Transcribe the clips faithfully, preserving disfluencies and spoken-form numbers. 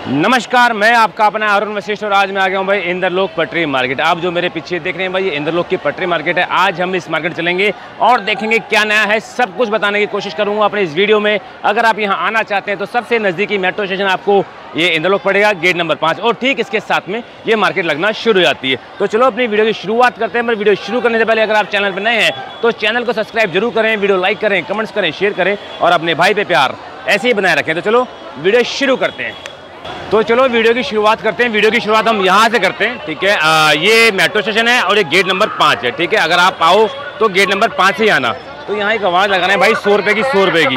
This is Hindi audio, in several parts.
नमस्कार, मैं आपका अपना अरुण वशिष्ठ और आज मैं आ गया हूँ भाई इंद्रलोक पटरी मार्केट। आप जो मेरे पीछे देख रहे हैं भाई ये इंद्रलोक की पटरी मार्केट है। आज हम इस मार्केट चलेंगे और देखेंगे क्या नया है, सब कुछ बताने की कोशिश करूँगा अपने इस वीडियो में। अगर आप यहाँ आना चाहते हैं तो सबसे नज़दीकी मेट्रो स्टेशन आपको ये इंद्रलोक पड़ेगा, गेट नंबर पाँच, और ठीक इसके साथ में ये मार्केट लगना शुरू हो जाती है। तो चलो अपनी वीडियो की शुरुआत करते हैं। मैं वीडियो शुरू करने से पहले अगर आप चैनल पर नए हैं तो चैनल को सब्सक्राइब जरूर करें, वीडियो लाइक करें, कमेंट्स करें, शेयर करें और अपने भाई पे प्यार ऐसे ही बनाए रखें। तो चलो वीडियो शुरू करते हैं। तो चलो वीडियो की शुरुआत करते हैं। वीडियो की शुरुआत हम यहाँ से करते हैं, ठीक है। आ, ये मेट्रो स्टेशन है और ये गेट नंबर पाँच है, ठीक है। अगर आप आओ तो गेट नंबर पाँच से ही आना। तो यहाँ एक आवाज़ लगाना है भाई, सौ रुपये की सौ रुपये की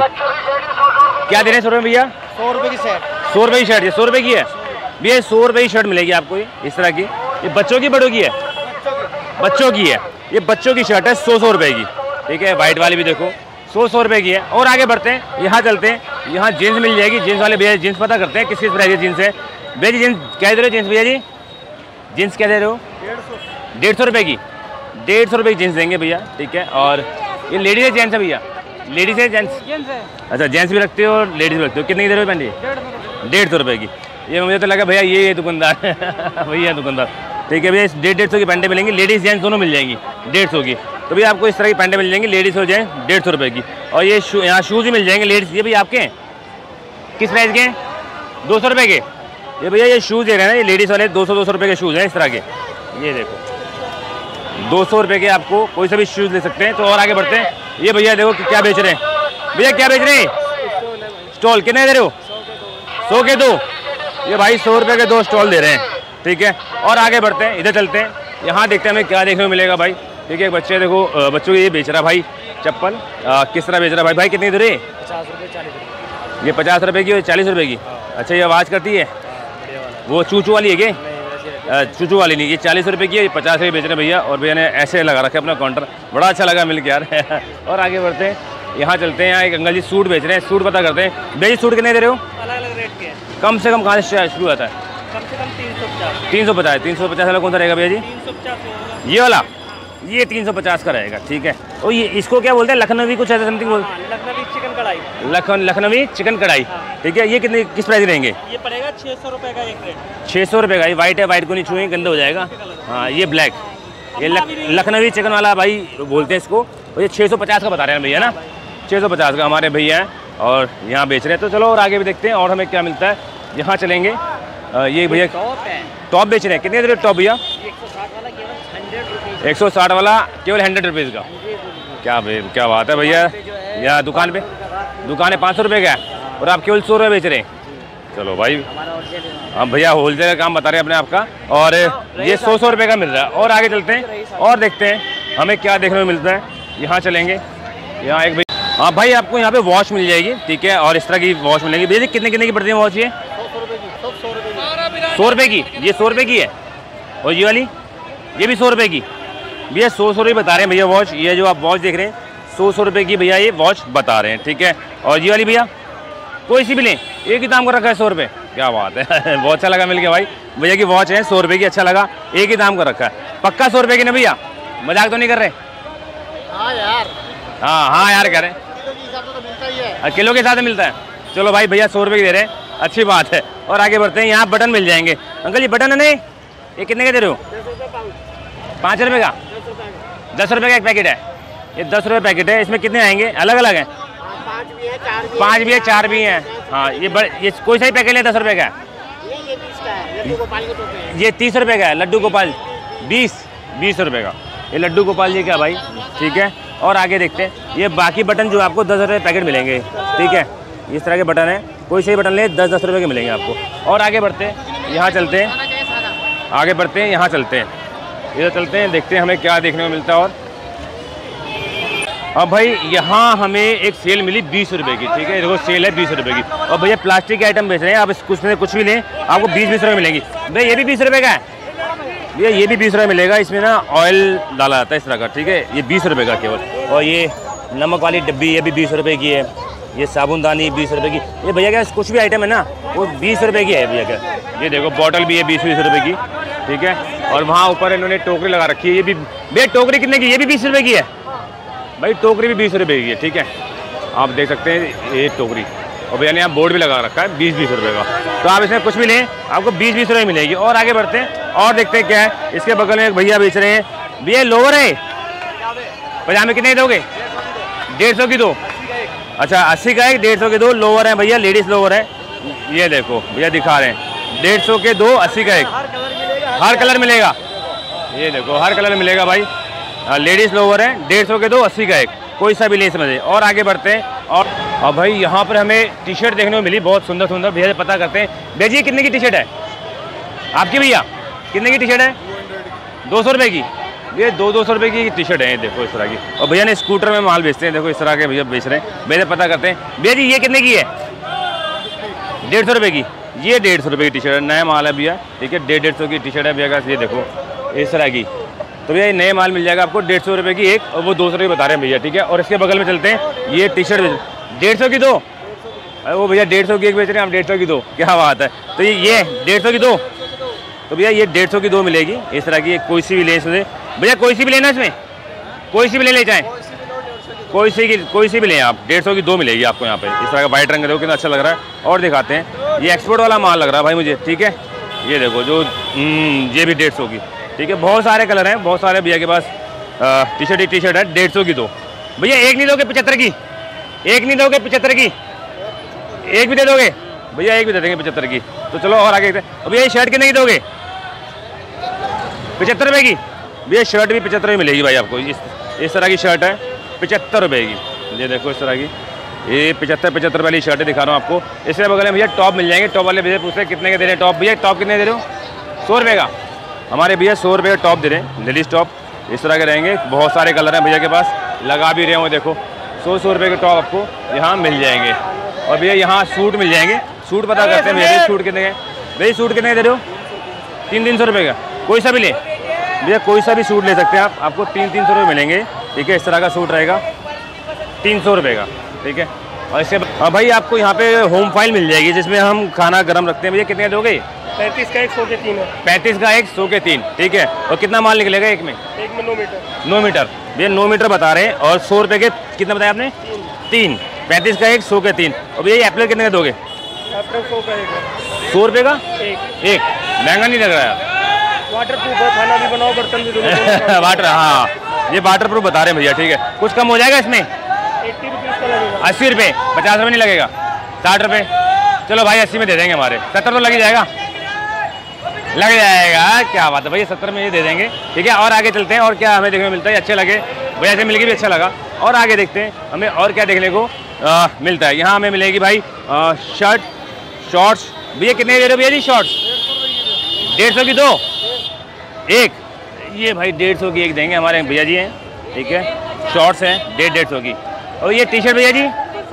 क्या दे रहे हैं सौ रुपये भैया? सौ रुपये की शर्ट। सौ रुपये की शर्ट, ये सौ रुपये की है भैया। सौ रुपये की शर्ट मिलेगी आपको ये इस तरह की। ये बच्चों की बड़ों की है? बच्चों की है। ये बच्चों की शर्ट है सौ सौ रुपये की, ठीक है। वाइट वाली भी देखो सौ सौ रुपये की है। और आगे बढ़ते हैं, यहाँ चलते हैं। यहाँ जीन्स मिल जाएगी। जीन्स वाले भैया जीन्स पता करते हैं किस किस प्राइस की जीन्स है। भैया जी जीन्स क्या दे रहे हो? जीन्स भैया जी जीन्स क्या दे रहे हो? डेढ़ सौ डेढ़ सौ रुपये की डेढ़ सौ रुपये की जीन्स देंगे भैया, ठीक है। और ये लेडीज़ है जेंट्स है भैया? लेडीज़ है जेंट्स? अच्छा, जेंट्स भी रखते हो और लेडीज़ भी रखते हो। कितने की दे रहे हो बहन जी? डेढ़ सौ रुपये की। ये मुझे तो लगा भैया ये ये दुकानदार भैया दुकानदार, ठीक है भैया। इस डेढ़ डेढ़ सौ की पैंटें मिलेंगी, लेडीज़ जेंट्स दोनों मिल जाएंगी डेढ़ सौ की। तो भैया आपको इस तरह की पैंटें मिल जाएंगी, लेडीज़ हो जाए डेढ़ सौ रुपये की। और ये शू यहाँ शूज़ भी मिल जाएंगे लेडीज़। ये भैया आपके हैं किस प्राइस के हैं? दो सौ रुपये के। ये भैया ये शूज़ दे रहे हैं ना, ये लेडीज़ वाले दो सौ दो सौ रुपये के शूज़ हैं इस तरह के। ये देखो दो सौ रुपये के आपको कोई सा भी शूज़ ले सकते हैं। तो और आगे बढ़ते हैं। ये भैया देखो कि क्या बेच रहे हैं। भैया क्या बेच रहे हैं? स्टॉल कितने दे रहे हो? सौ के दो। ये भाई सौ रुपये के दो स्टॉल दे रहे हैं, ठीक है। और आगे बढ़ते हैं, इधर चलते हैं। यहाँ देखते हैं हमें क्या देखने को मिलेगा भाई, ठीक है। बच्चे देखो, बच्चों को ये बेच रहा भाई चप्पल। किस तरह बेच रहा भाई? भाई कितनी दे रहे? पचास रुपये चालीस रुपये। ये पचास रुपये की और चालीस रुपये की। अच्छा, ये आवाज़ करती है वो चूचू वाली है क्या? चूचू वाली नहीं, ये चालीस रुपये की है, पचास रुपये बेच रहे भैया। और भैया ने ऐसे लगा रखे अपना काउंटर, बड़ा अच्छा लगा मिल के यार और आगे बढ़ते हैं, यहाँ चलते हैं। यहाँ एक अंकल जी सूट बेच रहे हैं, सूट पता करते हैं। भैया जी सूट कितने दे रहे हो? अलग अलग रेट के हैं। कम से कम कहाँ से शुरू होता है? कम से कम तीन सौ पचास। तीन सौ पचास तीन सौ पचास वाला कौन सा रहेगा भैया जी? तीन सौ पचास ये वाला, ये तीन सौ पचास का रहेगा, ठीक है। और ये इसको क्या बोलते हैं? लखनवी कुछ ऐसा समथिंग बोलते हैं। लखनवी चिकन कढ़ाई। लखन लखनवी चिकन कढ़ाई, ठीक है। ये कितने किस प्राइस रहेंगे? ये पड़ेगा छः सौ रुपये का एक रेट। छः सौ रुपये का। ये वाइट है, वाइट को नहीं छुएंगे गंदा हो जाएगा। हाँ, ये ब्लैक, ये लख, लखनवी चिकन वाला भाई बोलते हैं इसको। और ये छः सौ पचास का बता रहे हैं भैया ना, छः सौ पचास का हमारे भैया हैं और यहाँ बेच रहे हैं। तो चलो और आगे भी देखते हैं और हमें क्या मिलता है। यहाँ चलेंगे। ये भैया टॉप बेच रहे हैं। कितने दे रहे टॉप भैया? एक सौ साठ वाला केवल हंड्रेड रुपीज़ का। क्या भैया, क्या बात है भैया। यहाँ दुकान पे दुकान है पाँच सौ रुपये का है और आप केवल सौ रुपये बेच रहे हैं। चलो भाई, हम भैया होलसेल का काम बता रहे हैं अपने आपका। और ये सौ सौ रुपये का मिल रहा है। और आगे चलते हैं और देखते हैं हमें क्या देखने को मिलता है। यहाँ चलेंगे। यहाँ एक भैया, हाँ भाई आपको यहाँ पे वॉच मिल जाएगी, ठीक है। और इस तरह की वॉच मिलेगी भैया जी। कितने कितने की पड़ती है वॉच? ये सौ रुपये की। ये सौ रुपये की है। और ये वाली ये भी सौ रुपये की। भैया सौ सौ रुपये बता रहे हैं भैया वॉच। ये जो आप वॉच देख रहे हैं सौ सौ रुपये की भैया ये वॉच बता रहे हैं, ठीक है। और ये वाली भैया कोई सी भी लें, एक ही दाम का रखा है सौ रुपये। क्या बात है बहुत अच्छा लगा मिल गया भाई। भैया की वॉच है सौ रुपये की, अच्छा लगा। एक ही दाम का रखा है, पक्का सौ रुपये की ना भैया? मजाक तो नहीं कर रहे? हाँ यार, हाँ हाँ यार कह रहे हैं, किलो के साथ मिलता है। चलो भाई भैया सौ रुपये की दे रहे हैं, अच्छी बात है। और आगे बढ़ते हैं। यहाँ बटन मिल जाएंगे। अंकल जी बटन है नहीं, ये कितने के दे रहे हो? पाँच रुपये का। दस रुपये का एक पैकेट है। ये दस रुपये पैकेट है। इसमें कितने आएंगे? अलग अलग हैं? पाँच भी है, चार भी पाँच भी है, चार भी हैं। हाँ, ये बड़े ये कोई सा ही पैकेट है दस रुपये का? ये ये बीस का है, लड्डू गोपाल के टोपे हैं। ये तीस रुपये का है लड्डू गोपाल। बीस बीस रुपये का ये लड्डू गोपाल जी का भाई, ठीक है। और आगे देखते हैं। ये बाकी बटन जो आपको दस रुपये पैकेट मिलेंगे, ठीक है। इस तरह के बटन है, कोई से ही बटन ले दस दस रुपये के मिलेंगे आपको। और आगे बढ़ते हैं। यहाँ चलते हैं, आगे बढ़ते हैं। यहाँ चलते हैं, इधर चलते हैं, देखते हैं हमें क्या देखने को मिलता है। और अब भाई यहाँ हमें एक सेल मिली बीस रुपये की, ठीक है। देखो सेल है बीस रुपये की। और भैया प्लास्टिक के आइटम बेच रहे हैं आप, कुछ में कुछ भी लें आपको बीस बीस रुपये मिलेंगी। भैया ये भी बीस रुपये का है भैया, ये भी बीस रुपये मिलेगा। इसमें ना ऑयल डाला जाता है इस तरह का, ठीक है। ये बीस रुपये का केवल। और ये नमक वाली डब्बी ये भी बीस रुपये की है। ये साबुनदानी बीस रुपये की। ये भैया क्या कुछ भी आइटम है ना वो बीस रुपये की है भैया क्या। ये देखो बॉटल भी है बीस बीस रुपये की, ठीक है। और वहाँ ऊपर इन्होंने टोकरी लगा रखी है। ये भी भैया टोकरी कितने की? ये भी बीस रुपये की है भाई। टोकरी भी बीस रुपये की है, ठीक है। आप देख सकते हैं ये टोकरी। और भैया ने यहाँ बोर्ड भी लगा रखा है बीस बीस रुपये का। तो आप इसमें कुछ भी लें आपको बीस बीस रुपये मिलेगी। और आगे बढ़ते हैं और देखते हैं क्या है। इसके बगल में एक भैया बेच रहे हैं। भैया लोवर है पजामे कितने दोगे? डेढ़ सौ की दो। अच्छा अस्सी का एक, डेढ़ सौ के दो लोवर है भैया, लेडीज़ लोवर है। ये देखो भैया दिखा रहे हैं, डेढ़ सौ के दो, अस्सी का एक। हर कलर मिलेगा, ये देखो हर कलर मिलेगा भाई। लेडीज़ लोवर है, डेढ़ सौ के दो, अस्सी का एक, कोई सा भी ले समझे। और आगे बढ़ते हैं और और भाई यहाँ पर हमें टी शर्ट देखने को मिली बहुत सुंदर सुंदर। भैया से पता करते हैं। भैया जी कितने की टी शर्ट है आपकी? भैया कितने की टी शर्ट है? दो सौ रुपये की। ये दो दो सौ रुपये की टी शर्ट है, ये देखो इस तरह की। और भैया ने स्कूटर में माल बेचते हैं, देखो इस तरह के भैया बेच रहे हैं। भैया से पता करते हैं। भैया जी ये कितने की है? डेढ़ सौ रुपये की। ये डेढ़ सौ रुपये की टी शर्ट है, नया माल है भैया, ठीक है। डेढ़ डेढ़ सौ की टी शर्ट है भैया का, ये देखो इस तरह की। तो भैया ये नए माल मिल जाएगा आपको डेढ़ सौ रुपये की एक, और वो दो सौ रुपये बता रहे हैं भैया, ठीक है। और इसके बगल में चलते हैं, ये टी शर्ट डेढ़ सौ की दो, अरे वो भैया डेढ़ सौ की एक बेच रहे हैं, आप डेढ़ सौ की दो, क्या बात है। तो ये ये डेढ़ सौ की दो, तो भैया ये डेढ़ सौ की दो मिलेगी इस तरह की। कोई सी भी ले इसमें भैया, कोई सी भी लेना इसमें, कोई सी भी ले ले जाएँ, कोई सी की कोई सी भी लें आप, डेढ़ सौ की दो मिलेगी आपको यहाँ पे। इस तरह का वाइट रंग देखो कितना अच्छा लग रहा है। और दिखाते हैं, ये एक्सपोर्ट वाला माल लग रहा है भाई मुझे, ठीक है। ये देखो जो ये भी डेढ़ सौ की, ठीक है। बहुत सारे कलर हैं, बहुत सारे भैया के पास। टी शर्ट ही टी शर्ट है, डेढ़ सौ की दो। भैया एक नहीं दोगे पचहत्तर की? एक नहीं दोगे पचहत्तर की? एक भी दे दोगे भैया? एक भी दे देंगे पचहत्तर की। तो चलो और आगे। भैया ये शर्ट कितने की दोगे? पचहत्तर रुपये की। भैया शर्ट भी पचहत्तर में मिलेगी भाई आपको। इस इस तरह की शर्ट है पचहत्तर रुपये की। ये देखो इस तरह की, ये पचहत्तर पचहत्तर वाली शर्टें दिखा रहा हूँ आपको। इसके बगल में भैया टॉप मिल जाएंगे। टॉप वाले भैया पूछते हैं कितने के दे रहे हैं टॉप? भैया टॉप कितने दे रहे हो? सौ रुपये का। हमारे भैया सौ रुपये का टॉप दे रहे हैं, लेडीज़ टॉप इस तरह के रहेंगे। बहुत सारे कलर हैं भैया के पास, लगा भी रहे हो देखो। सौ सौ रुपये के टॉप आपको यहाँ मिल जाएंगे। और भैया यहाँ सूट मिल जाएंगे। सूट पता करते हैं भैया, सूट कितने के? भैया सूट कितने दे रहे हो? तीन तीन सौ रुपये का। कोई सा भी ले भैया, कोई सा भी सूट ले सकते हैं आप, आपको तीन तीन सौ रुपये मिलेंगे, ठीक है। इस तरह का सूट रहेगा तीन सौ रुपये का, ठीक है। और इसके हाँ भाई आपको यहाँ पे होम फाइल मिल जाएगी जिसमें हम खाना गर्म रखते हैं। भैया कितने दोगे? पैंतीस का एक, सौ के तीन है। पैंतीस का एक, सौ के तीन, ठीक है। और कितना माल निकलेगा एक में? एक में नौ मीटर। नौ मीटर भैया, नौ मीटर बता रहे हैं। और सौ रुपये के कितना बताया आपने? तीन। पैंतीस का एक, सौ के तीन। और भैया ये एप्पल कितने दोगे? एप्पल सौ का एक। सौ रुपये का एक। एक, महंगा नहीं लग रहा है। वाटर प्रूफ है, खाना भी बनाओ बर्तन भी धो। वाटर, हाँ ये वाटर प्रूफ बता रहे हैं भैया, ठीक है। कुछ कम हो जाएगा इसमें? अस्सी रुपीज़ का लगेगा। अस्सी रुपये, पचास रुपये नहीं लगेगा? साठ रुपये, चलो भाई अस्सी में दे देंगे। हमारे सत्तर तो लग ही जाएगा, लग जाएगा, क्या बात है भैया, सत्तर में ये दे देंगे, ठीक है। और आगे चलते हैं और क्या हमें देखने को मिलता है। अच्छे लगे भैया से मिलके भी अच्छा लगा। और आगे देखते हैं हमें और क्या देखने को आ, मिलता है। यहाँ हमें मिलेगी भाई आ, शर्ट, शॉर्ट्स। भैया कितने दे रहे हो भैया जी शॉर्ट्स? डेढ़ सौ की दो, एक। ये भाई डेढ़ सौ की एक देंगे, हमारे भैया जी हैं, ठीक है। शॉर्ट्स हैं डेढ़ डेढ़ सौ की। और ये टी शर्ट भैया जी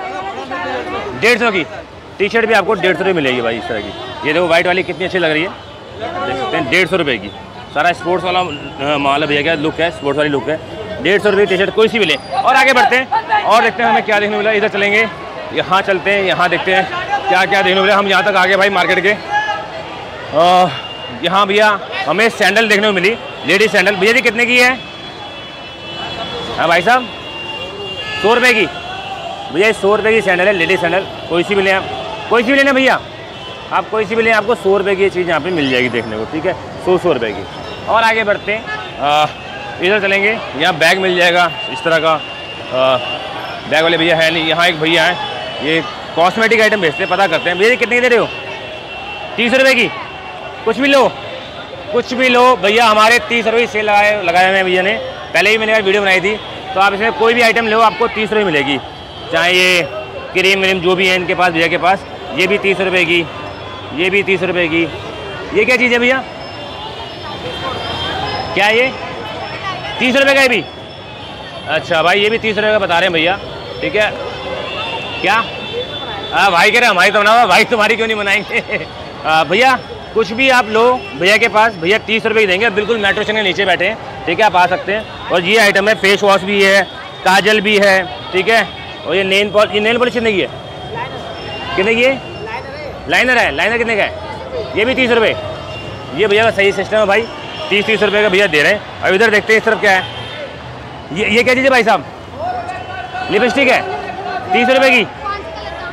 डेढ़ सौ की टी शर्ट भी आपको डेढ़ सौ रुपये मिलेगी भाई इस तरह की। ये देखो वाइट वाली कितनी अच्छी लग रही है, देख सकते हैं, डेढ़ सौ रुपये की। सारा स्पोर्ट्स वाला माल है भैया, क्या लुक है, स्पोर्ट्स वाली लुक है। डेढ़ सौ रुपये टी शर्ट कोई सी भी ले। और आगे बढ़ते हैं और देखते हैं हमें क्या देखने को मिला। इधर चलेंगे, यहाँ चलते हैं, यहाँ देखते हैं क्या क्या देखने को मिला। हम यहाँ तक आ गए भाई मार्केट के। यहाँ भैया हमें सैंडल देखने को मिली, लेडीज सैंडल। भैया जी कितने की है? हाँ भाई साहब सौ रुपये की। भैया सौ रुपये की सैंडल है, लेडीज सैंडल, कोई सी भी लें आप, कोई सी भी लेना भैया, आप कोई सी भी लें, आपको सौ रुपये की ये चीज़ यहाँ पे मिल जाएगी देखने को, ठीक है। सौ सौ रुपये की। और आगे बढ़ते हैं, इधर चलेंगे, यहाँ बैग मिल जाएगा इस तरह का। आ, बैग वाले भैया है नहीं, यहाँ एक भैया है, ये कॉस्मेटिक आइटम बेचते हैं। पता करते हैं। भैया कितने की दे रहे हो? तीस रुपये की। कुछ भी लो, कुछ भी लो भैया, हमारे तीस रुपये सेल लगाए लगाए हुए हैं भैया ने, पहले ही मैंने वीडियो बनाई थी। तो आप इसमें कोई भी आइटम लो, आपको तीस रुपये मिलेगी। चाहे ये क्रीम व्रीम जो भी है इनके पास, भैया के पास, ये भी तीस रुपये की, ये भी तीस रुपये की। ये क्या चीज़ है भैया? क्या ये तीस रुपये का है भी? अच्छा भाई ये भी तीस रुपये का बता रहे हैं भैया, ठीक है। क्या हाँ भाई कह रहे हमारी तो बनाओ, भाई तुम्हारी क्यों नहीं बनाएंगे। भैया कुछ भी आप लो भैया के पास, भैया तीस रुपये की देंगे। बिल्कुल मेट्रो स्टेशन के नीचे बैठे हैं, ठीक है, आप आ सकते हैं। और ये आइटम है, फेस वॉश भी है, काजल भी है, ठीक है। और ये नेल पॉलिश, ये नेल पॉलिश कितने की है? कितने की है? लाइनर है, लाइनर कितने का है? ये भी तीस रुपये। ये भैया का सही सिस्टम है भाई, तीस तीस रुपये का भैया दे रहे हैं। अब इधर देखते हैं इस तरफ क्या है। ये ये क्या चीज़ है भाई साहब? लिपस्टिक है, तीस रुपये की,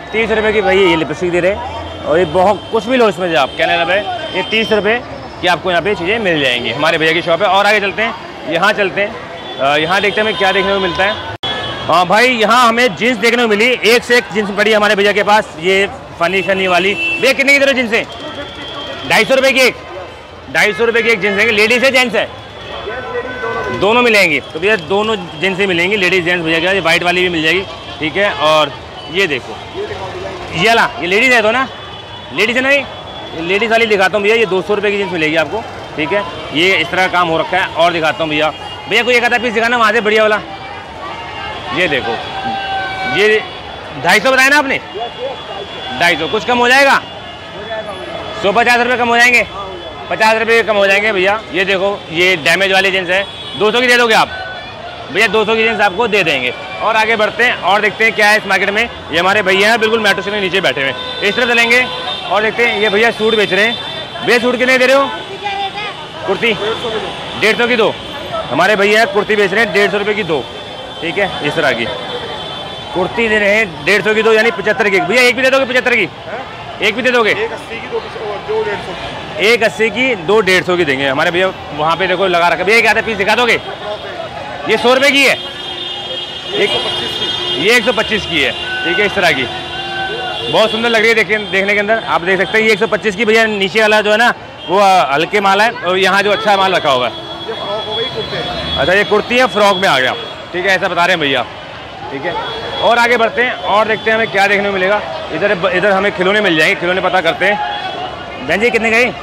तीस रुपये की भाई ये लिपस्टिक दे रहे हैं और ये बहुत कुछ भी लो इसमें आप कहने लगे ये तीस रुपये की आपको यहाँ पे चीज़ें मिल जाएंगी हमारे भैया की शॉप है। और आगे चलते हैं, यहाँ चलते हैं, यहाँ देखते हैं हमें क्या देखने को मिलता है। हाँ भाई यहाँ हमें जीन्स देखने को मिली, एक से एक जीन्स पड़ी हमारे भैया के पास, ये फनी शनी वाली। भैया कितने की दे रहे हो जीन्स? ढाई सौ रुपये की एक, ढाई सौ रुपये की एक जीन्स देंगे। लेडीज़ है जेंट्स है? दोनों मिलेंगी। तो भैया दोनों जीन्सें मिलेंगी, लेडीज़ जेंट्स भैया के, ये वाइट वाली भी मिल जाएगी, ठीक है। और ये देखो ये वाला, ये लेडीज़ है तो ना, लेडीज़ है नहीं, लेडीज़ वाली दिखाता हूँ भैया, ये दो सौ रुपये की जीन्स मिलेगी आपको, ठीक है। ये इस तरह का काम हो रखा है। और दिखाता हूँ भैया, भैया कोई एक आधा पीस दिखाना वहाँ से बढ़िया वाला। ये देखो ये ढाई सौ बताया ना आपने, ढाई सौ कुछ कम हो जाएगा, सौ पचास रुपये कम हो जाएंगे, पचास रुपये कम हो जाएंगे भैया। ये देखो ये डैमेज वाली जीन्स है, दो सौ की दे दोगे आप भैया? दो सौ की जीन्स आपको दे देंगे। और आगे बढ़ते हैं और देखते हैं क्या है इस मार्केट में। ये हमारे भैया हैं बिल्कुल मेट्रो स्टेशन के नीचे बैठे हुए, इस तरह चलेंगे और देखते हैं। ये भैया सूट बेच रहे हैं। भैया सूट कितने दे रहे हो? कुर्ती डेढ़ सौ की दो, हमारे भैया कुर्ती बेच रहे हैं डेढ़ सौ रुपये की दो, ठीक है। इस तरह की कुर्ती दे रहे हैं डेढ़ सौ की दो, यानी पचहत्तर की। भैया एक भी दे दोगे पचहत्तर की? एक भी दे दोगे? एक अस्सी की दो, दो डेढ़ सौ, एक अस्सी की दो डेढ़ सौ की देंगे हमारे भैया। वहाँ पे देखो लगा रखा। भैया क्या था पीस दिखा दोगे? ये सौ रुपये की है, एक ये एक सौ पच्चीस की है, ठीक है। इस तरह की बहुत सुंदर लग रही है देखिए देखने के अंदर, आप देख सकते हैं। ये एक सौ पच्चीस की भैया, नीचे वाला जो है ना वो हल्के माल है और यहाँ जो अच्छा माल रखा हुआ है। अच्छा ये कुर्ती है, फ्रॉक में आ गया, ठीक है, ऐसा बता रहे हैं भैया, ठीक है। और आगे बढ़ते हैं और देखते हैं हमें क्या देखने को मिलेगा। इधर इधर हमें खिलौने मिल जाएंगे, खिलौने पता करते हैं। बहन जी कितने गए?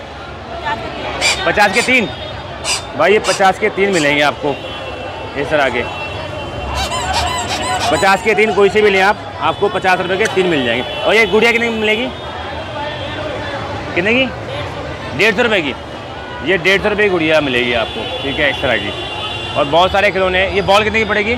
पचास के तीन भाई, ये पचास के तीन मिलेंगे आपको इस तरह के, पचास के तीन कोई से भी लें आप, आपको पचास रुपये के तीन मिल जाएंगे। और ये गुड़िया कितने की मिलेगी? कितने की? डेढ़ सौ रुपये की, ये डेढ़ सौ रुपये की गुड़िया मिलेगी आपको, ठीक है, इस तरह की। और बहुत सारे खिलौने। ये बॉल कितने की पड़ेगी?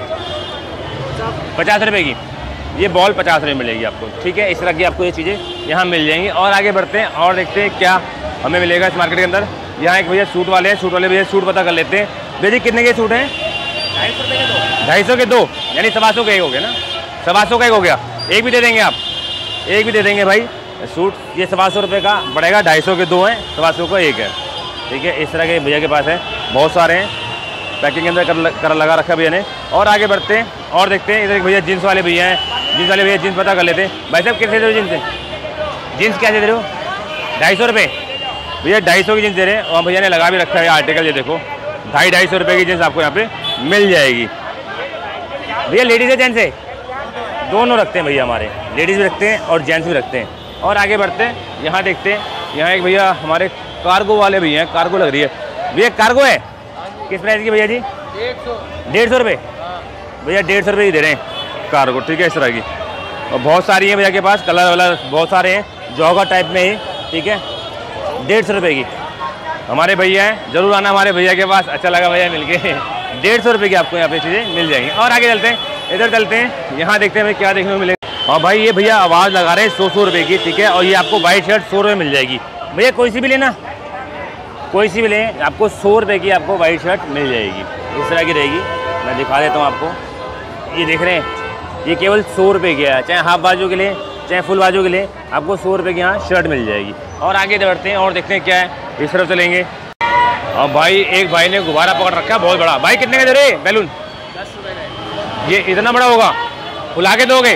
पचास रुपये की, ये बॉल पचास रुपये मिलेगी आपको, ठीक है। इस तरह की आपको ये चीज़ें यहाँ मिल जाएंगी। और आगे बढ़ते हैं और देखते हैं क्या हमें मिलेगा इस मार्केट के अंदर। यहाँ एक भैया सूट वाले हैं, सूट वाले भैया सूट पता कर लेते हैं। भैया जी कितने के सूट हैं? ढाई सौ के दो, ढाई सौ के दो, यानी सवा सौ का एक हो गया ना, सवा सौ का एक हो गया। एक भी दे देंगे आप? एक भी दे देंगे भाई सूट। ये सवा सौ रुपये का पड़ेगा, ढाई सौ के दो हैं, सवा सौ का एक है, ठीक है। इस तरह के भैया के पास है, बहुत सारे हैं, पैकिंग के अंदर कर, कर लगा रखा भैया ने। और आगे बढ़ते हैं और देखते हैं। इधर एक भैया जीन्स वाले भैया हैं, जीन्स वाले भैया जीन्स पता कर लेते हैं। भाई साहब कितने दे रहे हो जीन्स? जीन्स क्या दे रहे हो? ढाई सौ रुपये भैया, ढाई सौ की जीन्स दे रहे हैं। और भैया ने लगा भी रखा है आर्टिकल, ये देखो ढाई ढाई सौ रुपये की जीन्स आपको यहाँ पे मिल जाएगी। भैया लेडीज़ है जेंट्स है? दोनों रखते हैं भैया हमारे, लेडीज़ भी रखते हैं और जेंट्स भी रखते हैं। और आगे बढ़ते हैं, यहाँ देखते हैं। यहाँ एक भैया हमारे कार्गो वाले भैया हैं, कार्गो लग रही है भैया, कार्गो है किस प्राइस की भैया जी? डेढ़ सौ रुपये भैया, डेढ़ सौ रुपये ही दे रहे हैं कार्गो, ठीक है, इस तरह की। और बहुत सारी हैं भैया के पास, कलर वाला बहुत सारे हैं, जॉगर टाइप में ही, ठीक है, डेढ़ सौ रुपये की हमारे भैया हैं। जरूर आना हमारे भैया के पास, अच्छा लगा भैया मिलके। डेढ़ सौ रुपये की आपको यहाँ पे चीज़ें मिल जाएंगी। और आगे चलते हैं, इधर चलते हैं, यहाँ देखते हैं हमें क्या देखने को मिलेगा। और भाई ये भैया आवाज़ लगा रहे हैं सौ सौ रुपये की, ठीक है। और ये आपको वाइट शर्ट सौ रुपये मिल जाएगी भैया, कोई सी भी लेना, कोई सी भी लें, आपको सौ रुपये की आपको वाइट शर्ट मिल जाएगी, इस तरह की रहेगी। मैं दिखा देता हूँ आपको, ये देख रहे हैं, ये केवल सौ रुपये की है, चाहे हाफ बाजू के लिए चाहे फुल बाजू के लिए आपको सौ रुपये की यहाँ शर्ट मिल जाएगी। और आगे बढ़ते हैं और देखते हैं क्या है, इस तरफ चलेंगे। और भाई एक भाई ने गुब्बारा पकड़ रखा है बहुत बड़ा। भाई कितने का दे रहे बैलून? दस रुपये का। ये इतना बड़ा होगा, फुला के दोगे?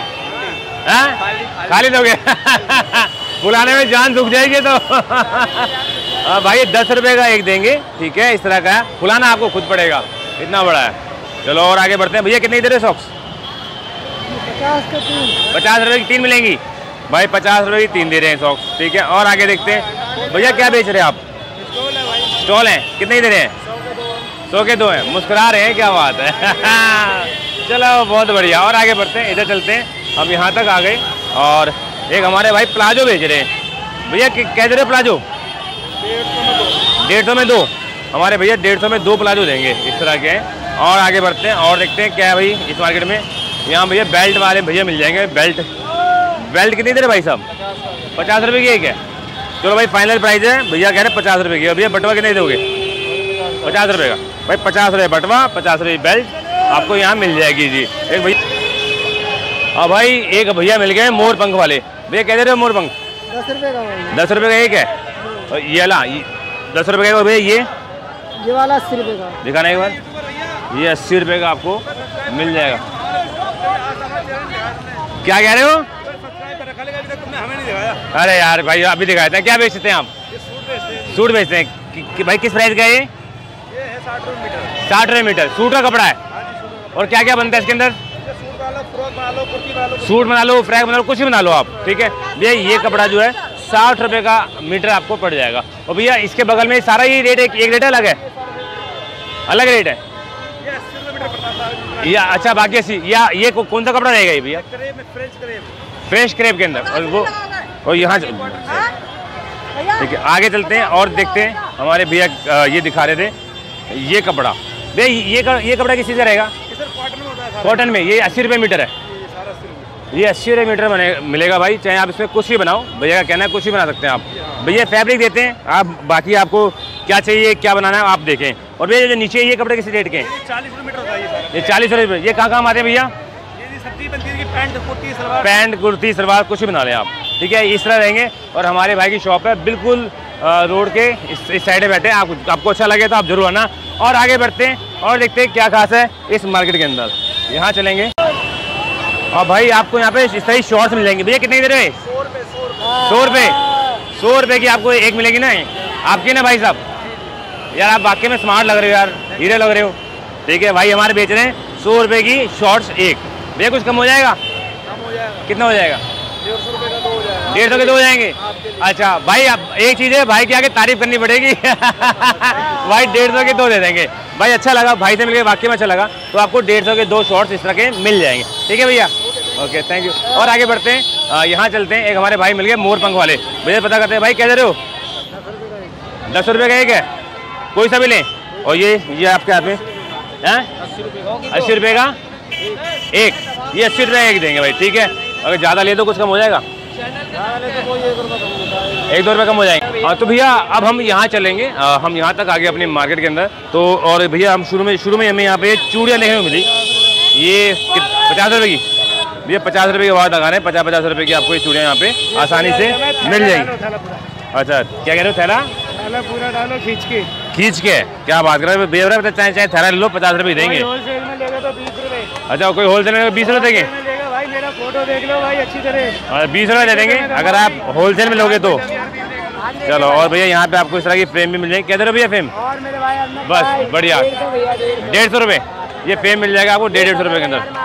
हाँ खाली दोगे? फुलाने में जान दुख जाएगी तो। आ, भाई दस रुपये का एक देंगे, ठीक है, इस तरह का है, फुलाना आपको खुद पड़ेगा, इतना बड़ा है। चलो और आगे बढ़ते हैं। भैया कितने दे रहे सॉक्स? पचास का तीन, पचास रुपये की तीन मिलेंगी भाई, पचास रुपये की तीन दे रहे हैं सॉक्स, ठीक है। और आगे देखते हैं। भैया क्या बेच रहे हैं आप? स्टॉल है, कितने दे रहे हैं? सौ के दो हैं, मुस्कुरा रहे हैं, क्या बात है। चलो बहुत बढ़िया। और आगे बढ़ते हैं, इधर चलते हैं, हम यहाँ तक आ गए। और एक हमारे भाई प्लाजो बेच रहे हैं। भैया क्या दे रहे हो प्लाजो? डेढ़ सौ में दो, हमारे भैया डेढ़ सौ में दो प्लाजो देंगे, इस तरह के हैं। और आगे बढ़ते हैं और देखते हैं क्या है भाई इस मार्केट में। यहाँ भैया बेल्ट वाले भैया मिल जाएंगे। बेल्ट बेल्ट कितनी दे रहे भाई साहब? पचास रुपये की एक है। चलो भाई फाइनल प्राइस है, भैया कह रहे हैं पचास रुपये की। भैया बटवा कितने दोगे? पचास रुपये का भाई, पचास रुपये बटवा, पचास रुपये बेल्ट आपको यहाँ मिल जाएगी जी। एक भैया और भाई एक भैया मिल गए मोर पंख वाले। भैया कह दे रहे हो मोर पंख? दस रुपये का भाई। दस रुपये का एक है और ये ला ये दस रुपये का। भैया ये ये वाला अस्सी रुपये का। दिखाना एक बार। ये अस्सी रुपये का आपको मिल जाएगा। क्या कह रहे हो? अरे यार भाई अभी दिखाया था। क्या बेचते हैं आप? सूट बेचते हैं कि, कि भाई किस प्राइस का है ये? साठ रुपये मीटर। सूट का कपड़ा है। और क्या क्या बनता है इसके अंदर? सूट बना लो, फ्रॉक बना लो, कुछ भी बना लो आप। ठीक है भैया ये कपड़ा जो है साठ रुपये का मीटर आपको पड़ जाएगा। और भैया इसके बगल में सारा ही रेट एक, एक रेट अलग है, अलग रेट है या अच्छा बाकी ऐसी या ये कौन सा कपड़ा रहेगा ये भैया? फ्रेश क्रेप के अंदर। और वो और यहाँ ठीक है आगे चलते हैं और देखते हैं। हमारे भैया ये दिखा रहे थे ये कपड़ा। भैया ये ये कपड़ा किस चीज़ का रहेगा? कॉटन में। ये अस्सी रुपये मीटर है। ये अस्सी रुपये मीटर बने मिलेगा भाई। चाहे आप इसमें कुछ भी बनाओ, भैया का कहना है कुछ भी बना सकते हैं आप। भैया फैब्रिक देते हैं आप, बाकी आपको क्या चाहिए क्या बनाना है आप देखें। और भैया जो नीचे ये कपड़े किस रेट के हैं? चालीस रुपये मीटर होता है ये। ये चालीस रुपये। ये कहाँ काम आते हैं भैया? ये सब्जी बनती है, पैंट कुर्ती सलवार, पैंट कुर्ती सलवार कुछ भी बना लें आप। ठीक है इस तरह रहेंगे। और हमारे भाई की शॉप है बिल्कुल रोड के इस, इस साइड में बैठे हैं। आप, आपको अच्छा लगे तो आप जरूर आना। और आगे बढ़ते हैं और देखते हैं क्या खास है इस मार्केट के अंदर। यहाँ चलेंगे और भाई आपको यहाँ पे इस तरह शॉर्ट्स मिल जाएंगे। भैया कितने की दे रहे? सौ रुपये। सौ रुपये की आपको एक मिलेगी ना आपकी ना भाई साहब? यार आप वाकई में स्मार्ट लग रहे हो यार, हीरे लग रहे हो। ठीक है भाई हमारे बेच रहे हैं सौ रुपये की शॉर्ट्स एक। भैया कुछ कम हो जाएगा? कम हो जाएगा। कितना हो जाएगा? डेढ़ सौ रुपये का दो हो जाएगा। डेढ़ सौ के दो हो जाएंगे। अच्छा भाई अब एक चीज़ है भाई की आगे तारीफ करनी पड़ेगी भाई डेढ़ सौ के दो दे देंगे। भाई अच्छा लगा भाई से मिलकर, वाकई में अच्छा लगा। तो आपको डेढ़ सौ के दो शॉर्ट्स इस तरह के मिल जाएंगे। ठीक है भैया ओके थैंक यू। और आगे बढ़ते हैं, यहाँ चलते हैं। एक हमारे भाई मिल गए मोर पंख वाले। भैया पता करते हैं भाई क्या दे रहे हो? दस रुपये का एक है, कोई सा भी लें। और ये ये आपके हाथ में हैं अस्सी रुपये का एक। ये अस्सी रुपये एक देंगे भाई। ठीक है अगर ज़्यादा ले तो कुछ कम हो जाएगा? एक दो रुपये कम हो जाएंगे। हाँ तो भैया अब हम यहाँ चलेंगे। आ, हम यहाँ तक आगे अपने मार्केट के अंदर। तो और भैया हम शुरू में शुरू में हमें यहाँ पे चूड़ियाँ देखने को मिली। ये पचास रुपये की। भैया पचास रुपये के बाद लगा रहे हैं। पचास पचास रुपये की आपको ये चूड़ियाँ यहाँ पे आसानी से मिल जाएंगी। अच्छा क्या कह रहे हो? थैला पूरा डालो खींच के। खींच के क्या बात कर रहे हो भैया? चाहे चाहे थैला ले लो पचास रुपये देंगे। होलसेल में लेगा तो बीस रुपये। अच्छा कोई होलसेल में बीस रुपये देंगे? भाई मेरा फोटो देख लो भाई अच्छी तरह। बीस रुपये दे देंगे अगर आप होलसेल में लोगे तो। चलो और भैया यहाँ पे आपको इस तरह की फ्रेम भी मिल जाएगी। क्या दे रहे हो भैया फ्रेम? और मेरे भाई बस बढ़िया डेढ़ सौ रुपये ये फ्रेम मिल जाएगा आपको डेढ़ डेढ़ सौ रुपये के अंदर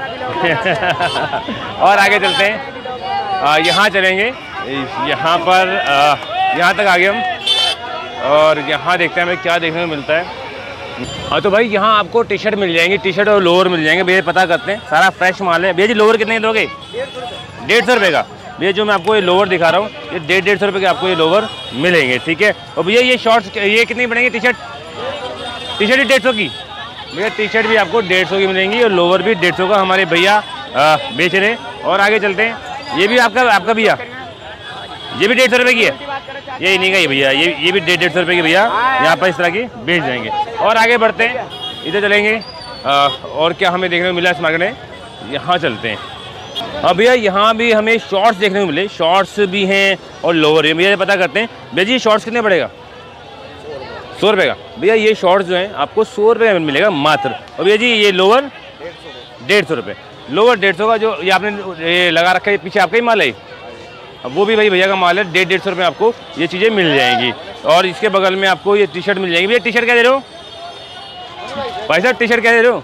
और आगे चलते हैं, यहाँ चलेंगे। यहाँ पर यहाँ तक आगे हम और यहाँ देखते हैं हमें क्या देखने को मिलता है। हाँ तो भाई यहाँ आपको टी शर्ट मिल जाएंगी, टी शर्ट और लोअर मिल जाएंगे। भैया पता करते हैं सारा फ्रेश माल है। भैया जी लोअर कितने दोगे? डेढ़ सौ रुपये का। भैया जो मैं आपको ये लोअर दिखा रहा हूँ ये डेढ़ डेढ़ सौ रुपये के आपको ये लोअर मिलेंगे। ठीक है और भैया ये शॉर्ट्स ये कितनी पड़ेंगे? टी शर्ट टी शर्ट ही डेढ़ सौ की। भैया टी शर्ट भी आपको डेढ़ सौ की मिलेंगी और लोअर भी डेढ़ सौ का हमारे भैया बेच रहे हैं। और आगे चलते हैं, ये भी आपका आपका भैया ये भी डेढ़ सौ रुपये की है। ये नहीं का ही भैया ये ये भी डेढ़ डेढ़ सौ रुपये की भैया यहाँ पर इस तरह की बेच जाएंगे। और आगे बढ़ते हैं, इधर चलेंगे आ, और क्या हमें देखने को मिला इस मार्केट में। यहाँ चलते हैं। अब भैया यहाँ भी हमें शॉर्ट्स देखने को मिले, शॉर्ट्स भी हैं और लोअर है। भैया पता करते हैं भैया जी शॉर्ट्स कितने पड़ेगा? सौ रुपये का। भैया ये शॉर्ट्स जो हैं आपको सौ रुपये में मिलेगा मात्र। और भैया जी ये लोअर डेढ़ सौ रुपये। लोअर डेढ़ सौ का जो ये आपने ये लगा रखा है पीछे आपका ही माल है, अब वो भी भाई भैया का माल है। डेढ़ डेढ़ सौ रुपये आपको ये चीज़ें मिल जाएंगी। और इसके बगल में आपको ये टी शर्ट मिल जाएगी। भैया टी शर्ट क्या दे रहे हो भाई साहब? टी शर्ट क्या दे रहे हो?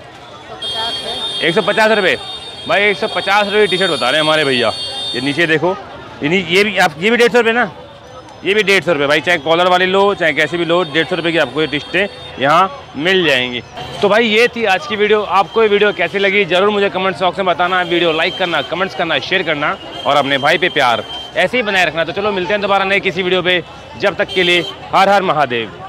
एक सौ पचास रुपये। भाई एक सौ पचास रुपये टी शर्ट बता रहे हैं हमारे भैया। ये नीचे देखो ये भी आप ये भी डेढ़ सौ रुपये ना, ये भी डेढ़ सौ रुपये भाई। चाहे कॉलर वाली लो चाहे कैसे भी लो डेढ़ सौ रुपये की आपको ये टी शर्टें यहाँ मिल जाएंगी। तो भाई ये थी आज की वीडियो। आपको ये वीडियो कैसी लगी ज़रूर मुझे कमेंट बॉक्स में बताना। वीडियो लाइक करना, कमेंट्स करना, शेयर करना और अपने भाई पे प्यार ऐसे ही बनाए रखना। तो चलो मिलते हैं दोबारा नए किसी वीडियो पे। जब तक के लिए हर हर महादेव।